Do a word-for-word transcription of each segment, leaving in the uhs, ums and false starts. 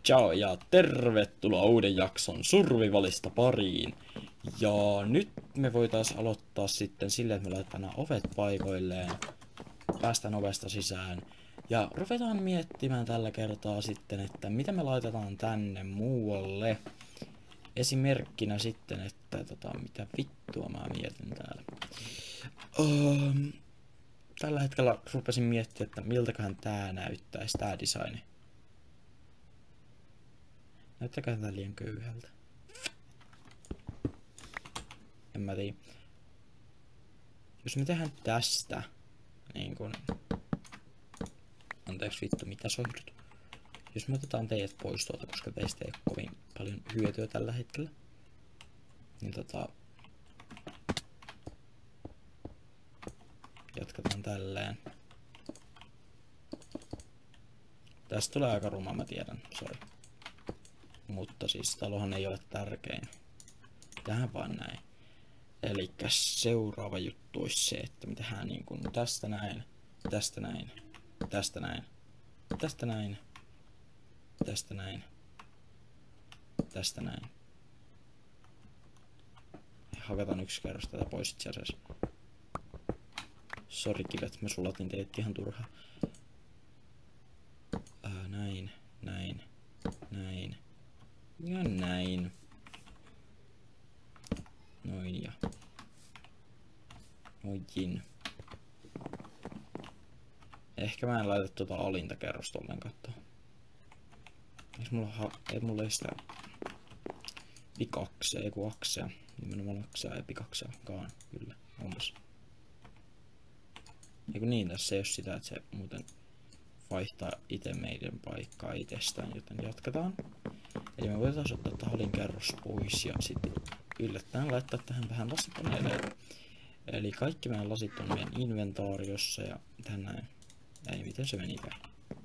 Ciao ja tervetuloa uuden jakson Survivalista pariin. Ja nyt me voitais aloittaa sitten silleen, että me laitetaan nämä ovet paikoilleen. Päästään ovesta sisään. Ja ruvetaan miettimään tällä kertaa sitten, että mitä me laitetaan tänne muualle. Esimerkkinä sitten, että tota, mitä vittua mä mietin täällä. Um, tällä hetkellä rupesin miettimään, että miltäköhän tää näyttäisi, tää designi. Näyttääkö tää liian köyhältä? En mä tiedä. Jos me tehdään tästä, niin kun... Anteeksi vittu, mitä sohdut? Jos me otetaan teidät pois tuolta, koska teistä ei ole kovin paljon hyötyä tällä hetkellä. Niin tota... Jatketaan tälleen. Tästä tulee aika ruma, mä tiedän, sori. Mutta siis talohan ei ole tärkein. Tähän vaan näin. Elikkä seuraava juttu olisi se, että me tehdään niin kuin tästä näin, tästä näin, tästä näin, tästä näin, tästä näin, tästä näin. Hakataan yksi kerros tätä pois itse asiassa. Sori kivet, mä sulatin teidät ihan turhaan. Ää, näin, näin, näin. Ja näin. Noin ja. Noin. Ehkä mä en laita tuota alinta kerrosta ollenkaan katsoa. Eikö mulla, ha ei mulla ei sitä pikaksea, ei kun aksea. Nimenomaan aksea ja pikakseakaan. Kyllä, onpas. Eiku niin, tässä ei oo sitä, että se muuten vaihtaa itse meidän paikkaa itsestään, joten jatketaan. Eli me voitaisiin ottaa taholin kerros pois ja sitten yllättäen laittaa tähän vähän lasipaneeleita. Eli kaikki meidän lasit on meidän inventaariossa ja tähän näin. Ei, miten se menikään?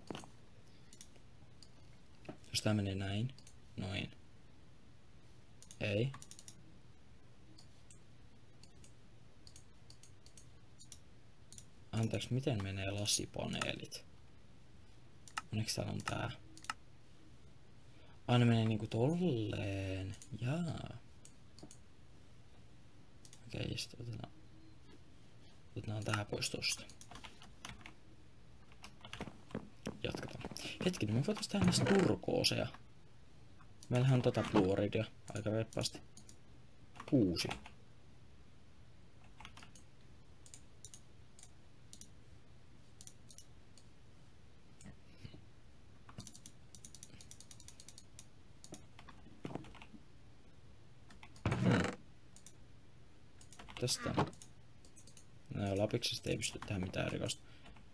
Jos tää menee näin, noin. Ei. Anteeksi, miten menee lasipaneelit? Onneksi täällä on tää. Aina menee niinku tolleen. Jaa. Okei, ja sitten otetaan, otetaan tää pois tosta. Jatketaan. Hetkinen, me voitais tehdä näistä turkooseja. Meillähän on tota fluoridia aika reippaasti. Kuusi. Tästä. No, lapiksesta ei pysty tehdä mitään erikoista.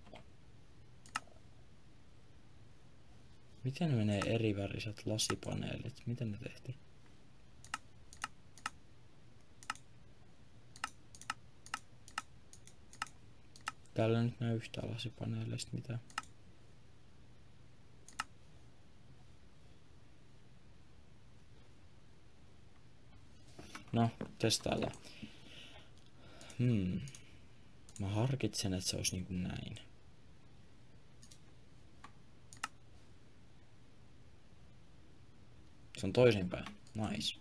Miten ne menee eri väriset lasipaneelit? Miten ne tehtiin? Täällä nyt näy yhtään lasipaneeleista mitään. No, testaillaan. Hmm. Mä harkitsen, että se olisi niinku näin. Se on toisinpäin. Nice.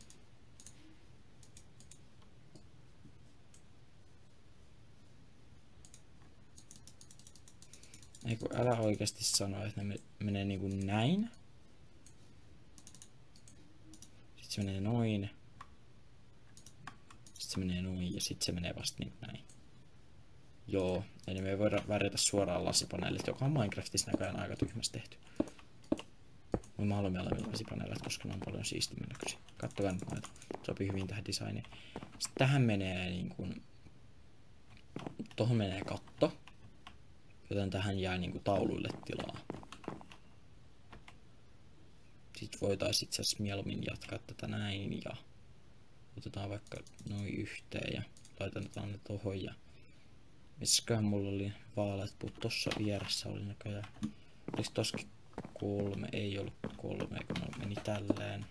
Eiku, älä oikeasti sano, että ne menee niinku näin. Sitten se menee noin. Sitten se menee noin ja sitten se menee vasta niin näin. Joo, eli me ei voida värjätä suoraan lasipaneelit, joka on Minecraftissa näköjään aika tyhmästi tehty. Mä haluan mieluummin lasipaneelit, koska ne on paljon siistimmän näköisiä. Kattokaa nyt noita, sopii hyvin tähän designiin. Sitten tähän menee niin kuin... Tohon menee katto, joten tähän jää niin kuin tauluille tilaa. Sitten voitaisiin itse asiassa mieluummin jatkaa tätä näin ja... Otetaan vaikka noin yhteen ja laitetaan ne tohon ja... Missäköhän mulla oli vaaleat puut, tossa vieressä oli näköjään. Olis toskin kolme, ei ollut kolme, kun mulla meni tälleen.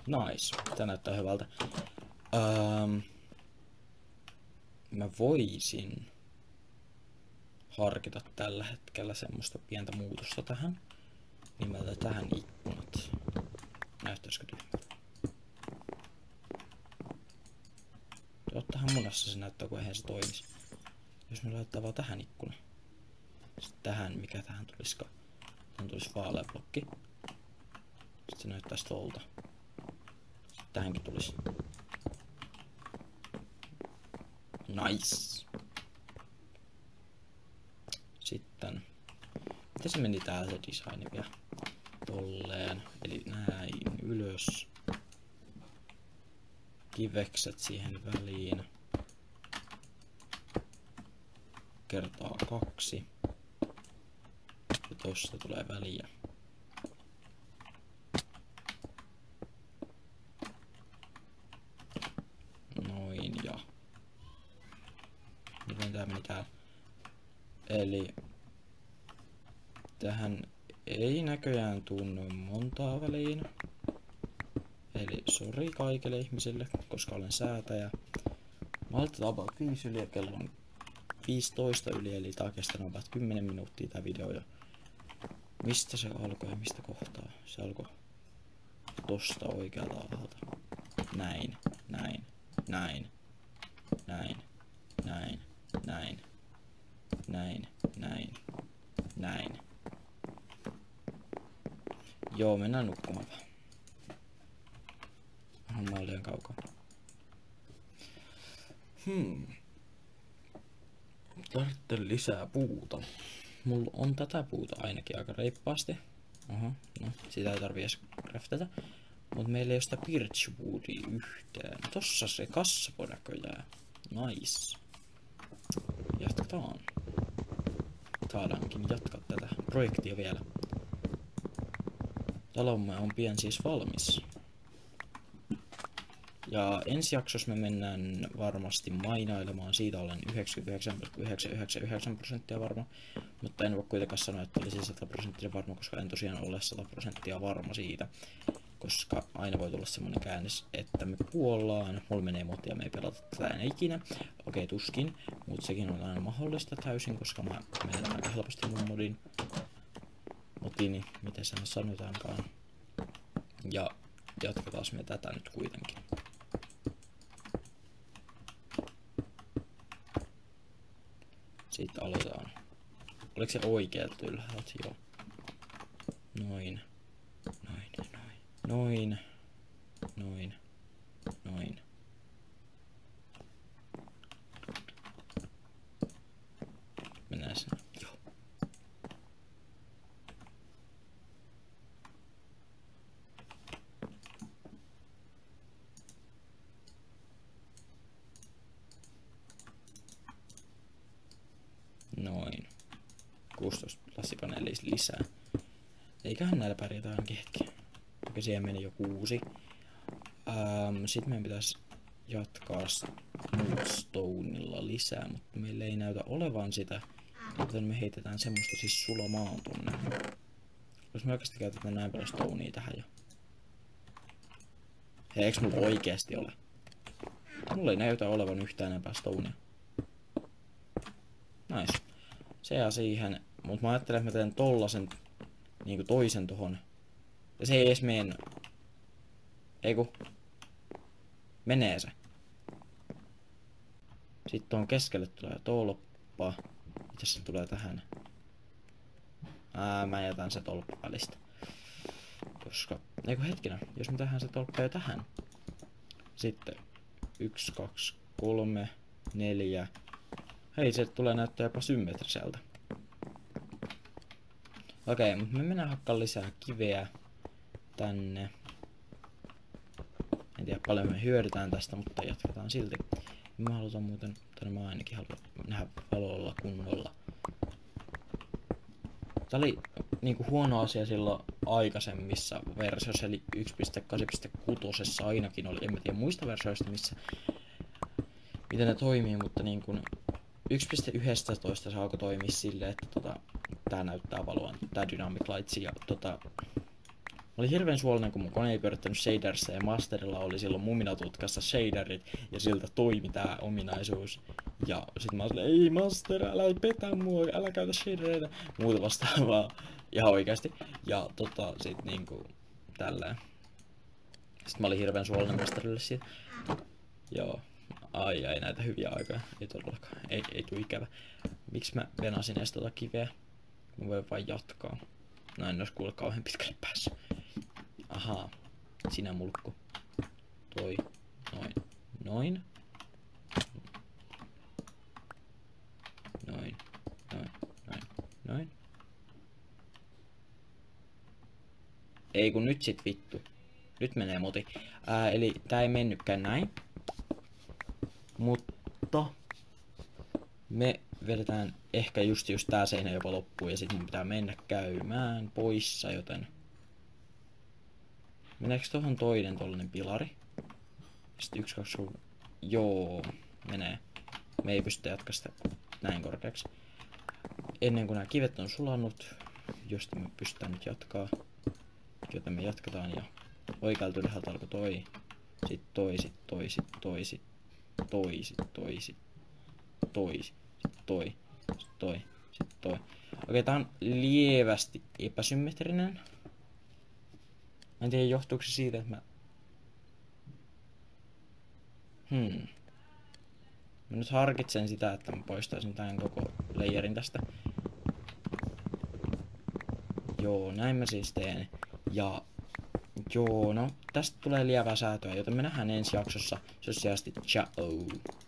Nice. Tää näyttää hyvältä. Um, mä voisin harkita tällä hetkellä semmoista pientä muutosta tähän. Nimeltä tähän ikkunat. Näyttäisikö tyhmältä? Tottahan monessa se näyttää, kun eihän se toimisi. Jos me laittaa vaan tähän ikkuna. Sitten tähän, mikä tähän tulisikaan. Tähän tulisi vaalea blokki. Sitten se näyttäisi tolta. Sitten tähänkin tulisi. Nice. Sitten. Miten se meni tää se design vielä? Tolleen. Eli näin ylös. Kivekset siihen väliin. Kertaa kaksi. Ja tosta tulee väliä. Noin ja. Miten tää meni täällä? Eli tähän ei näköjään tunnu montaa väliin. Eli sori kaikille ihmisille, koska olen säätäjä. Mä aloitetaan about viisi yli ja kello on viisitoista yli, eli tää on kestänyt about kymmenen minuuttia tää video jo. Mistä se alkoi ja mistä kohtaa? Se alkoi tosta oikealta alhaalta. Näin, näin, näin, näin, näin, näin, näin, näin, näin. Joo, mennään nukkumaan vaan. Homma on liian kaukaa. Hmm. Tarvitsen lisää puuta. Mulla on tätä puuta ainakin aika reippaasti. Oho, no sitä ei tarvii edes craftata. Mut meillä ei oo sitä birchwoodia yhtään. Tossa se kasvo näköjään. Nice. Jatketaan. Saadaankin jatkaa tätä projektia vielä. Talomme on pian siis valmis. Ja ensi jaksossa me mennään varmasti mainailemaan, siitä olen yhdeksänkymmentäyhdeksän pilkku yhdeksänsataayhdeksänkymmentäyhdeksän prosenttia varma, mutta en voi kuitenkaan sanoa, että olisi sata prosenttia varma, koska en tosiaan ole sata prosenttia varma siitä, koska aina voi tulla semmonen käännös, että me kuollaan, mulla menee motia, me ei pelata tätä enää ikinä, okei tuskin, mutta sekin on aina mahdollista täysin, koska mä menetän aika helposti mun modin, motini, miten se sanotaankaan, ja jatketaan me tätä nyt kuitenkin. Sitten aloitetaan. Oliko se oikealta ylhäältä? Joo. Noin. Noin, noin. Noin. Noin. Noin. Mennään sinne. Joo. Noin. kuusitoista lassipaneelia lisää. Eiköhän näillä pärjätä ainakin hetki. Okei, siihen meni jo kuusi. Ähm, Sitten meidän pitäisi jatkaa Moonstoneilla lisää, mutta meillä ei näytä olevan sitä. Joten me heitetään semmoista siis sulamaan tonne. Jos me oikeasti käytetään näin paljon stonea tähän jo. Hei, eiks mulla oikeesti ole? Mulla ei näytä olevan yhtään enempää stonea. Nice. Se jää siihen, mutta mä ajattelen, että mä teen tollasen niinku toisen tohon. Ja se ei edes mene. Eiku. Menee se. Sitten tuon keskelle tulee tolppa. Mitäs se tulee tähän? Ää, mä jätän se tolppa välistä. Koska, eiku hetkinen, jos me tehdään se tolppa jo tähän. Sitten yksi, kaksi, kolme, neljä. Hei, se tulee näyttää jopa symmetriseltä. Okei, mutta me mennään hakkaan lisää kiveä tänne. En tiedä paljon me hyödytään tästä, mutta jatketaan silti. Mä halutaan muuten, tai mä ainakin haluan nähdä valolla kunnolla. Tää oli niinku huono asia silloin aikaisemmissa versioissa, eli yksi piste kahdeksan piste kuusi ainakin oli. En mä tiedä muista versioista, missä, miten ne toimii, mutta niin kuin yksi piste yksitoista se alkoi toimia silleen, että tota, tää näyttää valoa, tää Dynamic Lights ja tota, olin hirveän suollinen, kun mun kone ei pyörittänyt shaderissa ja Masterilla oli silloin muminatutkassa shaderit ja siltä toimi tää ominaisuus. Ja sit mä olin, ei Master, älä petä mua, älä käytä shadereita, muuta vastaavaa. Ihan oikeasti. Ja tota sit niinku tälleen. Sitten mä olin hirveän suollinen Masterille siitä. Joo. Ai ai, näitä hyviä aikoja. Ei todellakaan. Ei, ei tuu ikävä. Miksi mä venasin edes tota kiveä? Mä voin vain jatkaa. No en ois kuule kauhean pitkälle päässyt. Ahaa. Sinä mulkku. Toi. Noin. Noin. Noin. Noin. Noin. Noin. Ei kun nyt sit vittu. Nyt menee moti. Ää, eli tää ei mennytkään näin. Mutta me vedetään ehkä just just tää seinä jopa loppuun ja sit mun pitää mennä käymään poissa, joten meneekö tohon toinen tollanen pilari? Sitten yksi, kaksi, kolme. Joo, menee. Me ei pystytä jatkaa sitä näin korkeaksi. Ennen kuin nämä kivet on sulanut, josta me pystytään nyt jatkaa, joten me jatketaan ja oikealta ylhäältä alkoi toi, sit toi, sit toi, sit toi, sit toi, sit toi, sit toi, sit toi, sit toi, sit toi. Okei, tää on lievästi epäsymmetrinen. Mä en tiedä johtuuko se siitä, että mä... Hmm. Mä nyt harkitsen sitä, että mä poistaisin tämän koko layerin tästä. Joo, näin mä siis teen. Ja... Joo, no tästä tulee lievää säätöä, joten me nähdään ensi jaksossa. Sosiaalisesti ciao.